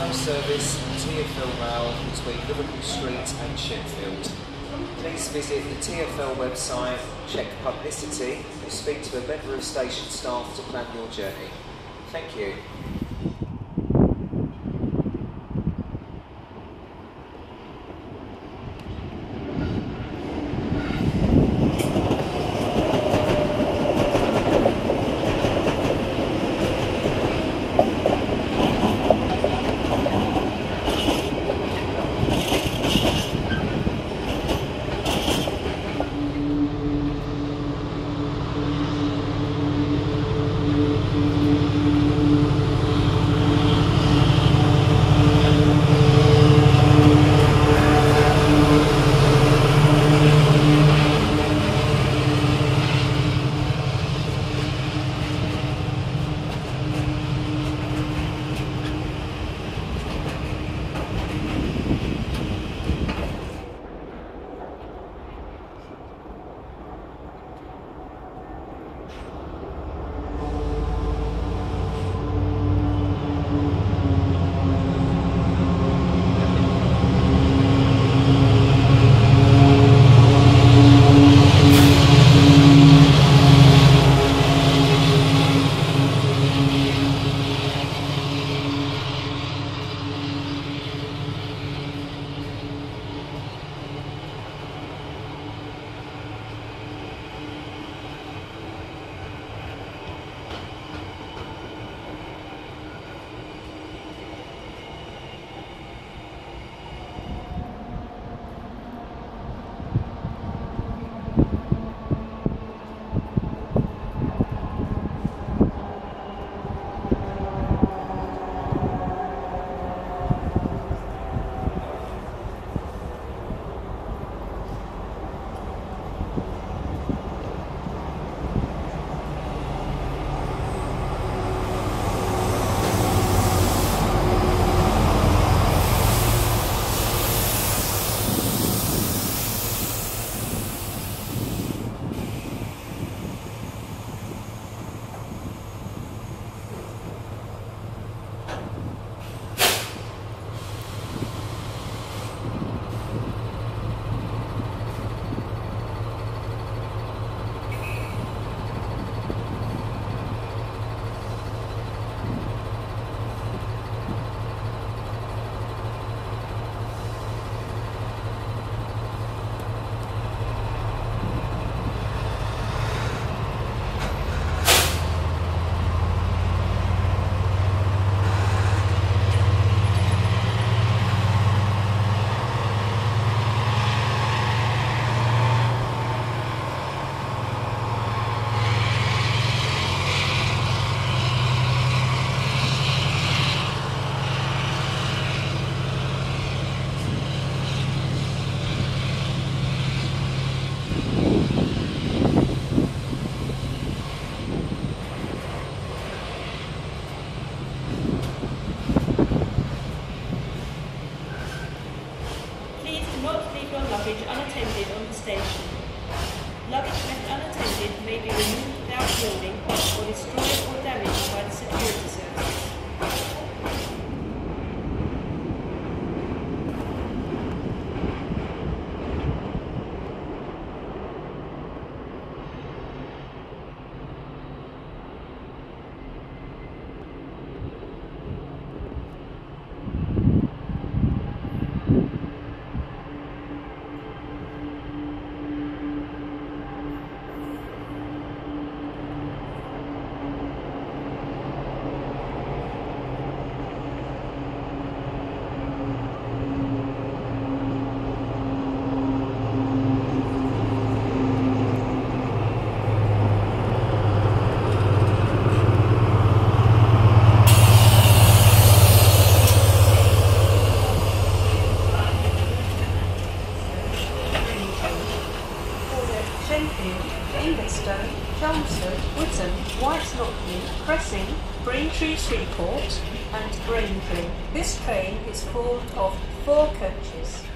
no service on TfL rail between Liverpool Street and Sheffield. Please visit the TfL website, check publicity, or speak to a member of station staff to plan your journey. Thank you. luggage unattended on the station. Luggage left unattended may be removed without warning or destroyed or damaged by the security services. Ingerstone, Chelmsford, Witham, White Lockney, Cressing, Braintree Freeport and Braintree. This train is formed of 4 coaches.